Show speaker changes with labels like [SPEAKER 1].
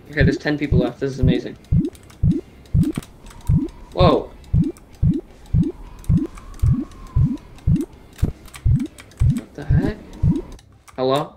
[SPEAKER 1] Okay, there's 10 people left. This is amazing. Whoa. What the heck? Hello?